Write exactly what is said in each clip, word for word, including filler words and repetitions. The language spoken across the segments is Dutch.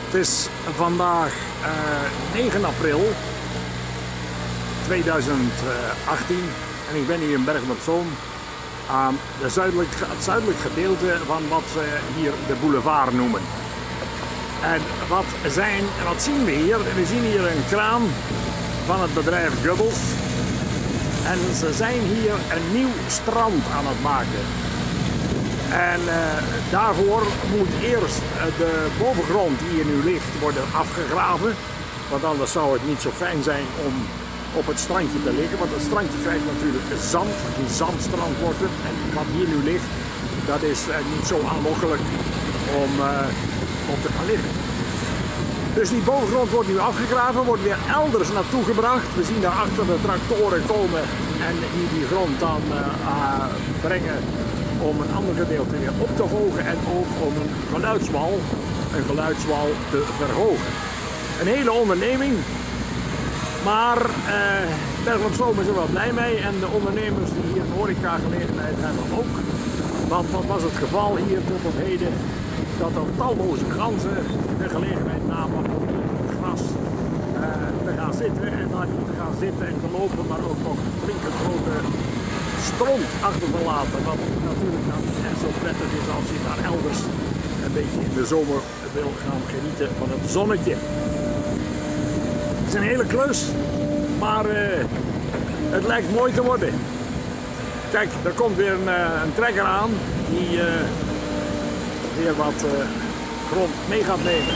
Het is vandaag uh, negen april tweeduizend achttien en ik ben hier in Bergen op Zoom aan de zuidelijk, het zuidelijk gedeelte van wat ze hier de boulevard noemen. En wat, zijn, wat zien we hier? We zien hier een kraan van het bedrijf Gubbels. En ze zijn hier een nieuw strand aan het maken. En uh, daarvoor moet eerst de bovengrond die hier nu ligt worden afgegraven. Want anders zou het niet zo fijn zijn om op het strandje te liggen. Want het strandje krijgt natuurlijk zand, een zandstrand wordt het. En wat hier nu ligt, dat is uh, niet zo aanlokkelijk om uh, op te gaan liggen. Dus die bovengrond wordt nu afgegraven, wordt weer elders naartoe gebracht. We zien daarachter de tractoren komen en die die grond dan uh, uh, brengen om een ander gedeelte weer op te hogen en ook om een geluidswal, een geluidswal te verhogen. Een hele onderneming, maar uh, Bergen op Zoom is er wel blij mee en de ondernemers die hier een horecagelegenheid hebben ook. Want wat was het geval hier tot op heden? Dat er talloze ganzen de gelegenheid namen om op het gras uh, te gaan zitten en daar niet te gaan zitten en te lopen, maar ook nog flinke grote stront achter te laten. Wat natuurlijk dan echt zo prettig is als je daar elders een beetje in de zomer wil gaan genieten van het zonnetje. Het is een hele klus, maar uh, het lijkt mooi te worden. Kijk, er komt weer een, een trekker aan die uh, weer wat uh, grond mee gaat nemen.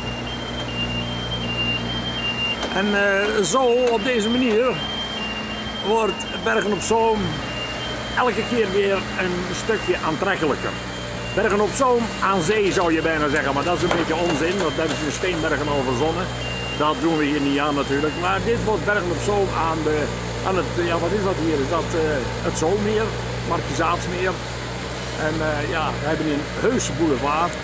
En uh, zo, op deze manier, wordt Bergen op Zoom elke keer weer een stukje aantrekkelijker. Bergen op Zoom aan zee zou je bijna zeggen, maar dat is een beetje onzin, want daar is een Steenbergen al verzonnen. Dat doen we hier niet aan natuurlijk, maar dit wordt Bergen op Zoom aan, de, aan het, ja wat is dat hier, is dat uh, het Zoommeer, Markiezaatsmeer. En uh, ja, we hebben een heuse boulevard.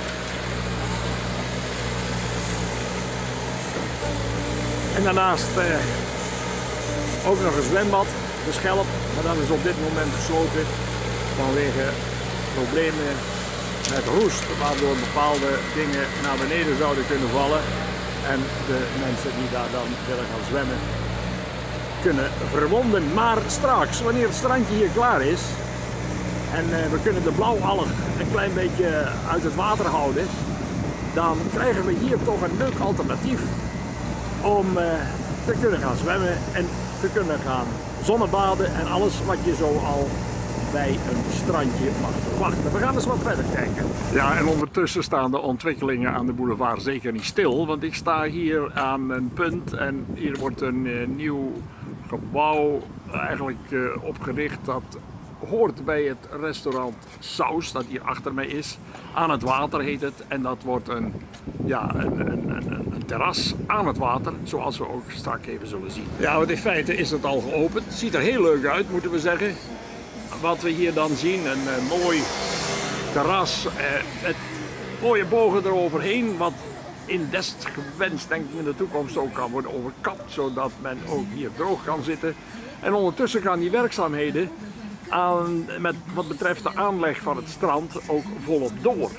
En daarnaast uh, ook nog een zwembad, de Schelp, maar dat is op dit moment gesloten vanwege problemen met roest, waardoor bepaalde dingen naar beneden zouden kunnen vallen. En de mensen die daar dan willen gaan zwemmen kunnen verwonden. Maar straks, wanneer het strandje hier klaar is en uh, we kunnen de blauwalg een klein beetje uit het water houden, dan krijgen we hier toch een leuk alternatief om uh, te kunnen gaan zwemmen en te kunnen gaan zonnebaden en alles wat je zo al bij een strandje mag verwachten. We gaan eens wat verder kijken. Ja, en ondertussen staan de ontwikkelingen aan de boulevard zeker niet stil, want ik sta hier aan een punt en hier wordt een uh, nieuw gebouw eigenlijk uh, opgericht dat hoort bij het restaurant Saus, dat hier achter mij is. Aan het water heet het en dat wordt een, ja, een, een, een, een terras aan het water, zoals we ook straks even zullen zien. Ja, want in feite is het al geopend. Het ziet er heel leuk uit, moeten we zeggen. Wat we hier dan zien, een, een mooi terras eh, met mooie bogen eroverheen, wat in desgewenst denk ik in de toekomst ook kan worden overkapt, zodat men ook hier droog kan zitten. En ondertussen gaan die werkzaamheden aan, met wat betreft de aanleg van het strand ook volop door.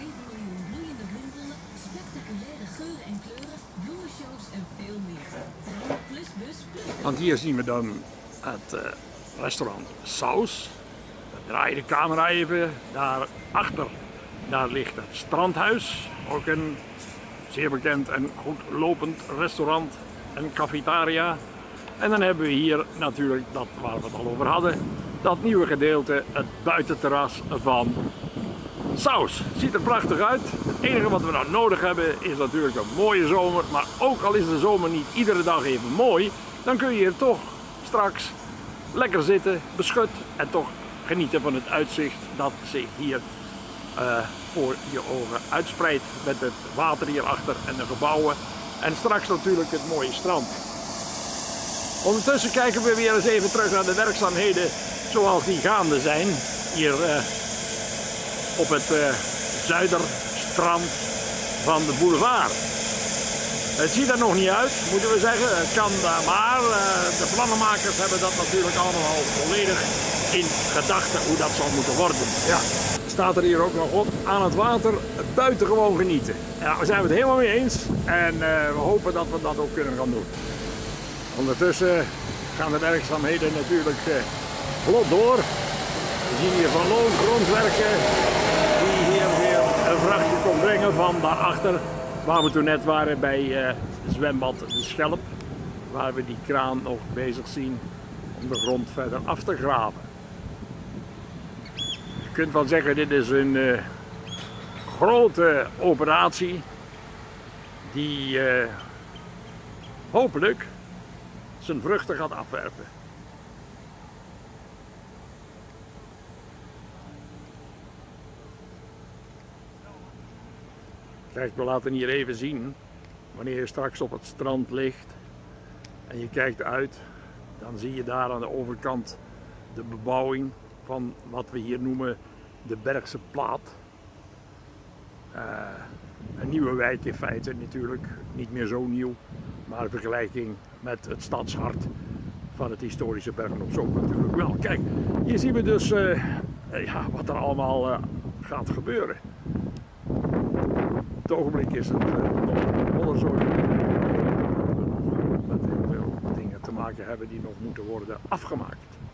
Want hier zien we dan het uh, restaurant Saus. We draaien de camera even. Daarachter, daar ligt het strandhuis. Ook een zeer bekend en goed lopend restaurant en cafetaria. En dan hebben we hier natuurlijk, dat waar we het al over hadden, dat nieuwe gedeelte, het buitenterras van Saus. Ziet er prachtig uit. Het enige wat we nou nodig hebben is natuurlijk een mooie zomer. Maar ook al is de zomer niet iedere dag even mooi, dan kun je hier toch straks lekker zitten, beschut en toch genieten van het uitzicht dat zich hier uh, voor je ogen uitspreidt. Met het water hierachter en de gebouwen. En straks natuurlijk het mooie strand. Ondertussen kijken we weer eens even terug naar de werkzaamheden zoals die gaande zijn. Hier uh, op het uh, zuiderstrand van de boulevard. Het ziet er nog niet uit, moeten we zeggen. Het kan, uh, maar uh, de plannenmakers hebben dat natuurlijk allemaal al volledig in gedachten hoe dat zal moeten worden. Ja. staat er hier ook nog op, aan het water buitengewoon genieten. Ja, daar zijn we het helemaal mee eens en uh, we hopen dat we dat ook kunnen gaan doen. Ondertussen gaan de werkzaamheden natuurlijk uh, vlot door. We zien hier Van Loon grondwerken die hier weer een vrachtje komt brengen van daarachter waar we toen net waren bij uh, zwembad De Schelp. Waar we die kraan nog bezig zien om de grond verder af te graven. Je kunt wel zeggen, dit is een uh, grote operatie die uh, hopelijk zijn vruchten gaat afwerpen. Kijk, we laten hier even zien, wanneer je straks op het strand ligt en je kijkt uit, dan zie je daar aan de overkant de bebouwing van wat we hier noemen de Bergse Plaat. Uh, een nieuwe wijk in feite natuurlijk, niet meer zo nieuw, maar in vergelijking met het stadshart van het historische Bergen op Zoom natuurlijk wel. Kijk, hier zien we dus uh, ja, wat er allemaal uh, gaat gebeuren. Op het ogenblik is het uh, nog een modderzooi. Met heel veel dingen te maken hebben die nog moeten worden afgemaakt.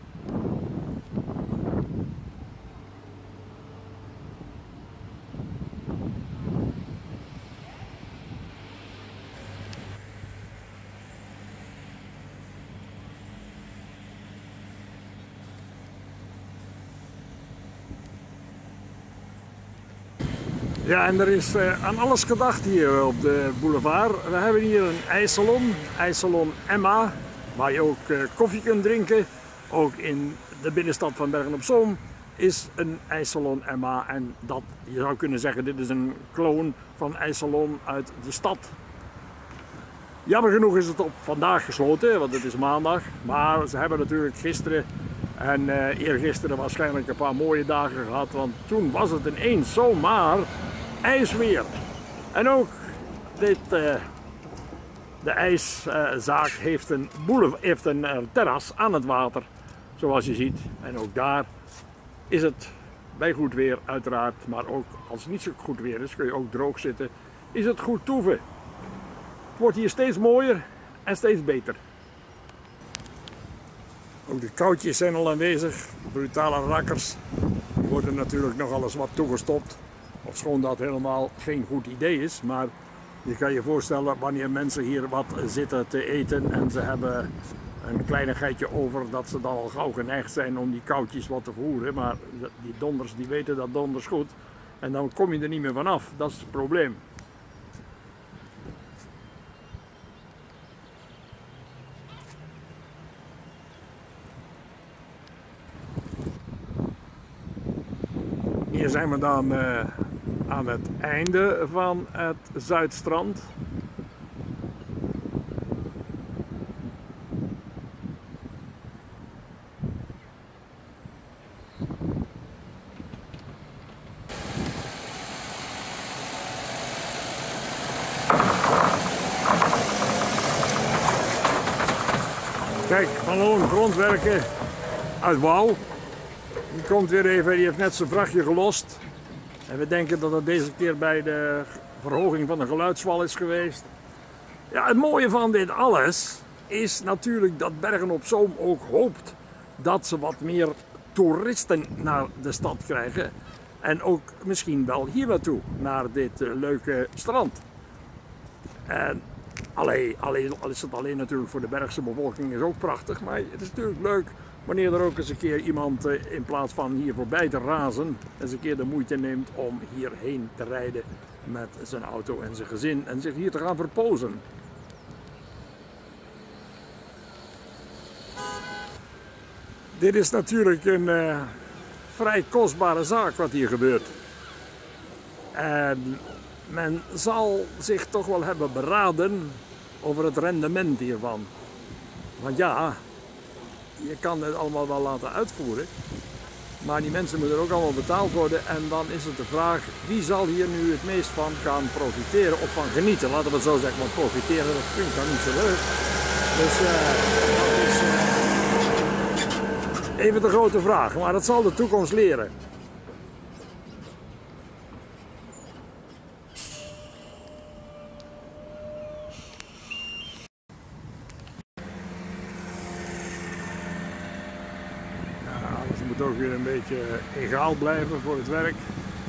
Ja, en er is uh, aan alles gedacht hier op de boulevard. We hebben hier een ijssalon, ijssalon Emma, waar je ook uh, koffie kunt drinken. Ook in de binnenstad van Bergen op Zoom is een ijssalon Emma. En dat, je zou kunnen zeggen, dit is een kloon van ijssalon uit de stad. Jammer genoeg is het op vandaag gesloten, want het is maandag. Maar ze hebben natuurlijk gisteren en uh, eergisteren waarschijnlijk een paar mooie dagen gehad. Want toen was het ineens zomaar ijsweer. En ook dit, uh, de ijszaak uh, heeft een, boulevard, heeft een uh, terras aan het water, zoals je ziet. En ook daar is het bij goed weer uiteraard, maar ook als het niet zo goed weer is, kun je ook droog zitten, is het goed toeven. Het wordt hier steeds mooier en steeds beter. Ook de koudjes zijn al aanwezig, brutale rakkers. Die worden natuurlijk nog alles wat toegestopt. Ofschoon dat helemaal geen goed idee is, maar je kan je voorstellen wanneer mensen hier wat zitten te eten en ze hebben een kleinigheidje over, dat ze dan al gauw geneigd zijn om die koudjes wat te voeren. Maar die donders die weten dat donders goed en dan kom je er niet meer vanaf. Dat is het probleem. Hier zijn we dan uh, aan het einde van het Zuidstrand. Kijk, Van Loon grondwerken uit Wouw. Die komt weer even, die heeft net zijn vrachtje gelost. En we denken dat het deze keer bij de verhoging van de geluidswal is geweest. Ja, het mooie van dit alles is natuurlijk dat Bergen op Zoom ook hoopt dat ze wat meer toeristen naar de stad krijgen. En ook misschien wel hier naartoe, naar dit uh, leuke strand. En allee, allee, al is het alleen natuurlijk voor de Bergse bevolking is ook prachtig, maar het is natuurlijk leuk wanneer er ook eens een keer iemand uh, in plaats van hier voorbij te razen, eens een keer de moeite neemt om hierheen te rijden met zijn auto en zijn gezin en zich hier te gaan verpozen. Dit is natuurlijk een uh, vrij kostbare zaak wat hier gebeurt. En men zal zich toch wel hebben beraden over het rendement hiervan. Want ja, je kan het allemaal wel laten uitvoeren, maar die mensen moeten ook allemaal betaald worden. En dan is het de vraag, wie zal hier nu het meest van gaan profiteren of van genieten? Laten we het zo zeggen, want profiteren dat klinkt dan niet zo leuk. Dus uh, dat is uh, even de grote vraag, maar dat zal de toekomst leren. ook weer een beetje egaal blijven voor het werk.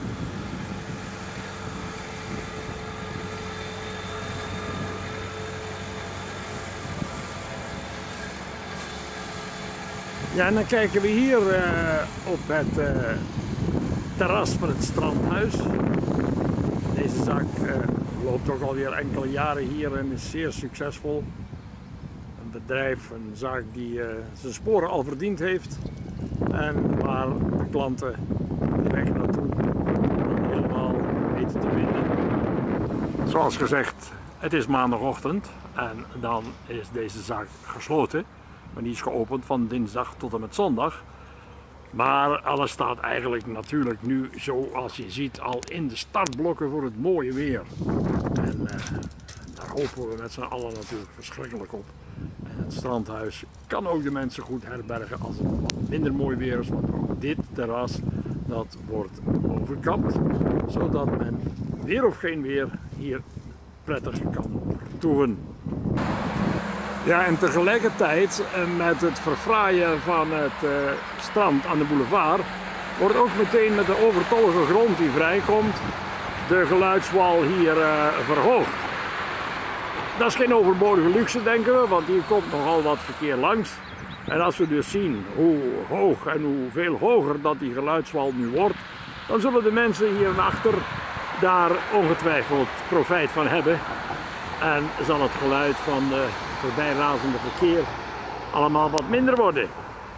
Ja, en dan kijken we hier uh, op het uh, terras van het strandhuis. Deze zaak uh, loopt ook alweer enkele jaren hier en is zeer succesvol. Een bedrijf, een zaak die uh, zijn sporen al verdiend heeft en waar de klanten de weg naartoe helemaal weten te vinden. Zoals gezegd, het is maandagochtend en dan is deze zaak gesloten. Maar die is geopend van dinsdag tot en met zondag. Maar alles staat eigenlijk natuurlijk nu, zoals je ziet, al in de startblokken voor het mooie weer. En uh, daar hopen we met z'n allen natuurlijk verschrikkelijk op. En het strandhuis kan ook de mensen goed herbergen als het wat minder mooi weer is. Want ook dit terras, dat wordt overkapt. Zodat men weer of geen weer hier prettig kan vertoeven. Ja, en tegelijkertijd met het verfraaien van het uh, strand aan de boulevard wordt ook meteen met de overtollige grond die vrijkomt de geluidswal hier uh, verhoogd. Dat is geen overbodige luxe, denken we, want hier komt nogal wat verkeer langs. En als we dus zien hoe hoog en hoeveel hoger dat die geluidswal nu wordt, dan zullen de mensen hierachter daar ongetwijfeld profijt van hebben. En zal het geluid van de voorbijrazende verkeer allemaal wat minder worden.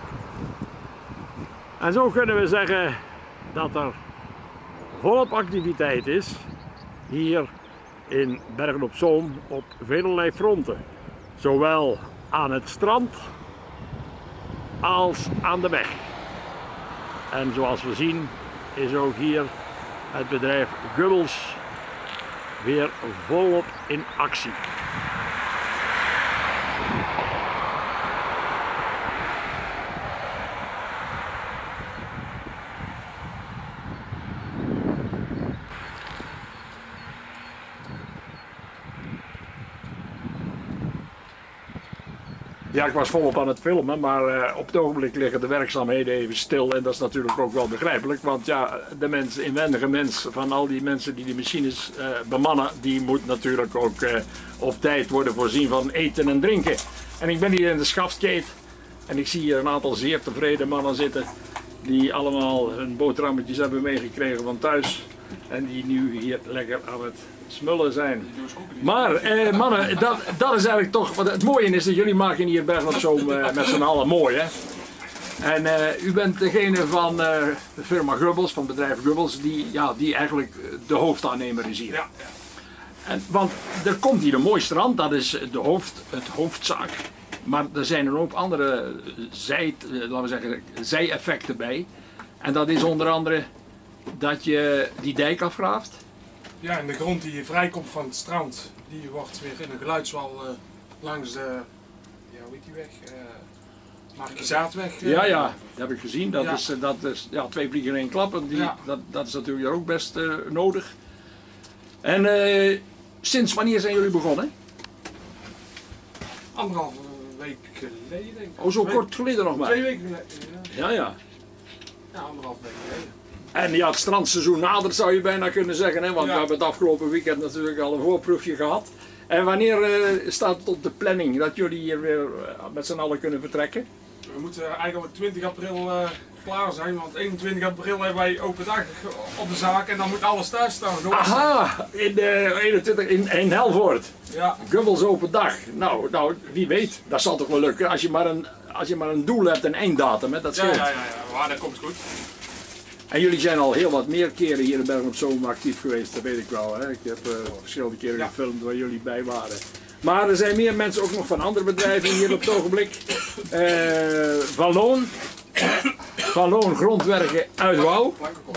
En zo kunnen we zeggen dat er volop activiteit is hier in Bergen op Zoom op velerlei fronten. Zowel aan het strand als aan de weg. En zoals we zien is ook hier het bedrijf Gubbels weer volop in actie. Ja, ik was volop aan het filmen, maar uh, op het ogenblik liggen de werkzaamheden even stil en dat is natuurlijk ook wel begrijpelijk, want ja, de mens, inwendige mens van al die mensen die die machines uh, bemannen, die moet natuurlijk ook uh, op tijd worden voorzien van eten en drinken. En ik ben hier in de Schaftkate en ik zie hier een aantal zeer tevreden mannen zitten die allemaal hun boterhammetjes hebben meegekregen van thuis en die nu hier lekker aan het smullen zijn. Maar eh, mannen, dat, dat is eigenlijk toch, wat het mooie is dat jullie maken hier Bergen op Zoom uh, met z'n allen mooi, hè. En uh, u bent degene van uh, de firma Gubbels, van het bedrijf Gubbels, die, ja, die eigenlijk de hoofdaannemer is hier. Ja. En, want er komt hier een mooi strand, dat is de hoofd, het hoofdzaak. Maar er zijn er ook andere zij, laten we zeggen, zij-effecten bij. En dat is onder andere dat je die dijk afgraaft. Ja, en de grond die vrijkomt van het strand, die wordt weer in een geluidswal uh, langs de, ja, hoe heet die weg? Uh, Markizaatweg. Uh, ja, ja, dat heb ik gezien. Dat ja. is, dat is ja, twee vliegen in één klap. En die, ja. dat, dat is natuurlijk ook best uh, nodig. En uh, sinds wanneer zijn jullie begonnen? Anderhalve week geleden. Denk ik. Oh, zo kort geleden nog maar? Twee weken geleden. Ja, ja. Ja, anderhalve week geleden. En ja, het strandseizoen nadert zou je bijna kunnen zeggen, hè? Want ja. we hebben het afgelopen weekend natuurlijk al een voorproefje gehad. En wanneer uh, staat het op de planning dat jullie hier weer uh, met z'n allen kunnen vertrekken? We moeten eigenlijk twintig april uh, klaar zijn, want eenentwintig april hebben wij open dag op de zaak en dan moet alles thuis staan. Aha, in, uh, eenentwintig, in, in Helvoort. Ja. Gubbels open dag. Nou, nou, wie weet, dat zal toch wel lukken als je maar een, als je maar een doel hebt, een einddatum, hè? Dat scheelt. Ja, ja, ja, ja. Maar dat komt goed. En jullie zijn al heel wat meer keren hier in Bergen op Zoom actief geweest, dat weet ik wel. Hè? Ik heb uh, verschillende keren ja. gefilmd waar jullie bij waren. Maar er zijn meer mensen ook nog van andere bedrijven hier op het ogenblik. Uh, Van Loon. Van Loon Grondwerken uit Wouw.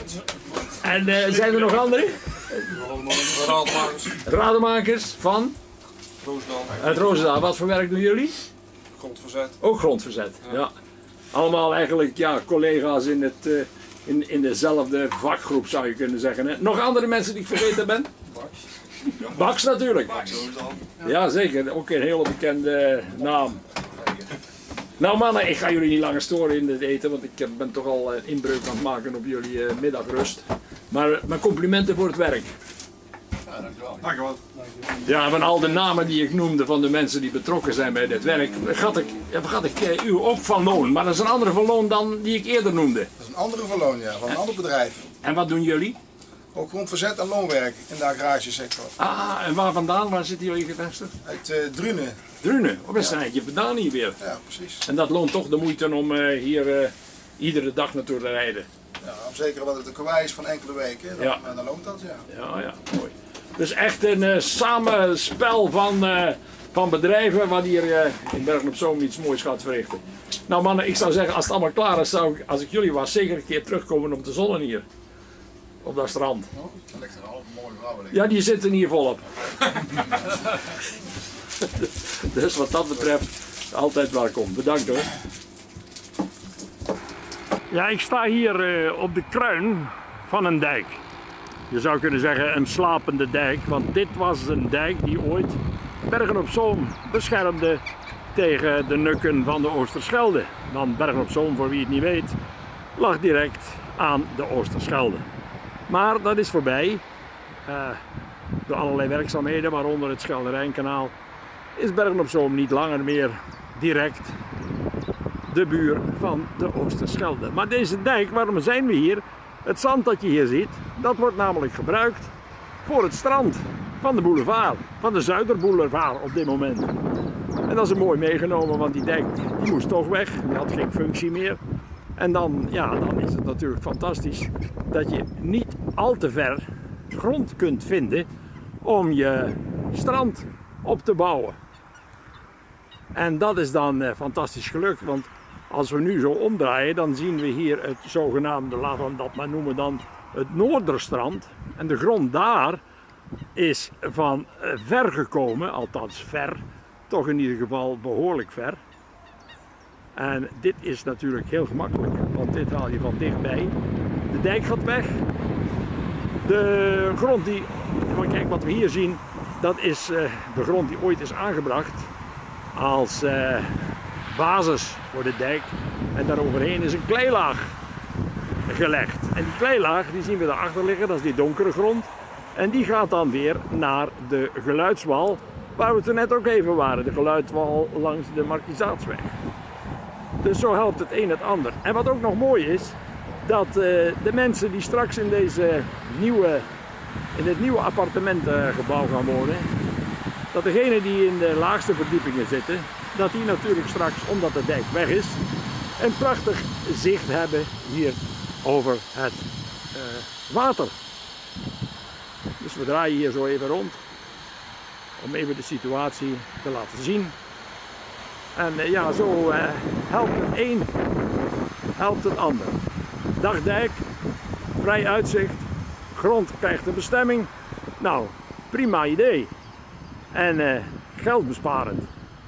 En uh, zijn er nog andere? Rademakers. Rademakers van? Roosendaal. Uit Roosendaal. Wat voor werk doen jullie? Grondverzet. Ook grondverzet, ja. ja. Allemaal eigenlijk ja, collega's in het... Uh, In, in dezelfde vakgroep zou je kunnen zeggen. Hè? Nog andere mensen die ik vergeten ben? Baks. Baks natuurlijk. Baks. Ja zeker, ook een hele bekende naam. Nou mannen, ik ga jullie niet langer storen in het eten, want ik ben toch al een inbreuk aan het maken op jullie uh, middagrust. Maar uh, mijn complimenten voor het werk. Ja, dankjewel. Dankjewel. Ja, van al de namen die ik noemde van de mensen die betrokken zijn bij dit werk, gaat ik, gaat ik uh, u ook van loon. Maar dat is een andere van loon dan die ik eerder noemde. Dat is een andere verloon, ja, van een ander bedrijf. En wat doen jullie? Ook grondverzet en loonwerk in de agrarische sector. Ah, en waar vandaan? Waar zitten jullie gevestigd? Uit uh, Drunen. Drunen, op een eindje vandaan hier weer. Ja, precies. En dat loont toch de moeite om uh, hier uh, iedere dag naartoe te rijden. Ja, zeker wat het een kwaai is van enkele weken, dan, Ja. dan loont dat, ja. Ja, ja, mooi. Dus echt een uh, samenspel van, uh, van bedrijven wat hier uh, in Bergen op Zoom iets moois gaat verrichten. Nou mannen, ik zou zeggen, als het allemaal klaar is, zou ik, als ik jullie was, zeker een keer terugkomen om te zonnen hier. Op dat strand. Oh, dan ligt er al een mooie vrouw. Ja, die zitten hier volop. Dus wat dat betreft, altijd welkom. Bedankt hoor. Ja, ik sta hier uh, op de kruin van een dijk. Je zou kunnen zeggen een slapende dijk, want dit was een dijk die ooit Bergen op Zoom beschermde tegen de nukken van de Oosterschelde. Want Bergen op Zoom, voor wie het niet weet, lag direct aan de Oosterschelde. Maar dat is voorbij. Uh, door allerlei werkzaamheden, waaronder het Schelde-Rijnkanaal, is Bergen op Zoom niet langer meer direct de buur van de Oosterschelde. Maar deze dijk, waarom zijn we hier? Het zand dat je hier ziet, dat wordt namelijk gebruikt voor het strand van de boulevard, van de Zuiderboulevard op dit moment. En dat is een mooi meegenomen, want die dijk die moest toch weg, die had geen functie meer. En dan, ja, dan is het natuurlijk fantastisch dat je niet al te ver grond kunt vinden om je strand op te bouwen. En dat is dan eh, fantastisch gelukt, want als we nu zo omdraaien, dan zien we hier het zogenaamde, laten we dat maar noemen dan, het Noorderstrand. En de grond daar is van ver gekomen, althans ver, toch in ieder geval behoorlijk ver. En dit is natuurlijk heel gemakkelijk, want dit haal je van dichtbij. De dijk gaat weg. De grond die, maar kijk wat we hier zien, dat is uh, de grond die ooit is aangebracht als uh, basis voor de dijk. En daaroverheen is een kleilaag gelegd. En die kleilaag die zien we daarachter liggen, dat is die donkere grond. En die gaat dan weer naar de geluidswal, waar we het er net ook even waren. De geluidswal langs de Markizaatsweg. Dus zo helpt het een het ander. En wat ook nog mooi is, dat uh, de mensen die straks in, deze nieuwe, in dit nieuwe appartementengebouw gaan wonen, dat degenen die in de laagste verdiepingen zitten, dat die natuurlijk straks, omdat de dijk weg is, een prachtig zicht hebben hier over het uh, water. Dus we draaien hier zo even rond, om even de situatie te laten zien. En uh, ja, zo uh, helpt het een, helpt het ander. Dagdijk, vrij uitzicht, grond krijgt een bestemming. Nou, prima idee. En uh, geldbesparend.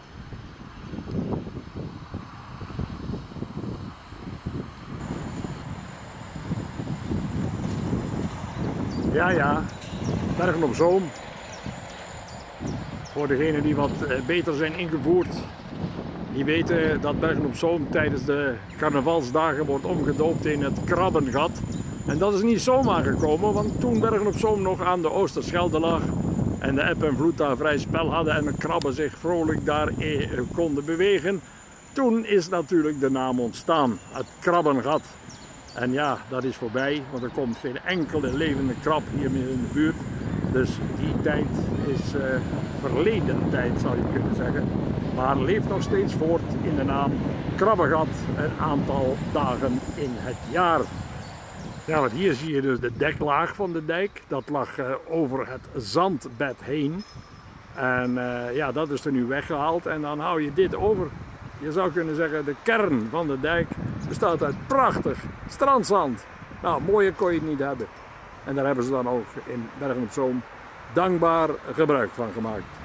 Ja, ja, Bergen op Zoom. Voor degenen die wat uh, beter zijn ingevoerd, die weten dat Bergen op Zoom tijdens de carnavalsdagen wordt omgedoopt in het Krabbengat. En dat is niet zomaar gekomen, want toen Bergen op Zoom nog aan de Oosterschelde lag en de eb en vloed daar vrij spel hadden en de krabben zich vrolijk daar konden bewegen, toen is natuurlijk de naam ontstaan, het Krabbengat. En ja, dat is voorbij, want er komt geen enkele levende krab hier meer in de buurt. Dus die tijd is uh, verleden tijd, zou je kunnen zeggen. Maar leeft nog steeds voort in de naam Krabbengat een aantal dagen in het jaar. Ja, want hier zie je dus de deklaag van de dijk. Dat lag uh, over het zandbed heen. En uh, ja, dat is er nu weggehaald en dan hou je dit over. Je zou kunnen zeggen, de kern van de dijk bestaat uit prachtig strandzand. Nou, mooier kon je het niet hebben. En daar hebben ze dan ook in Bergen op Zoom dankbaar gebruik van gemaakt.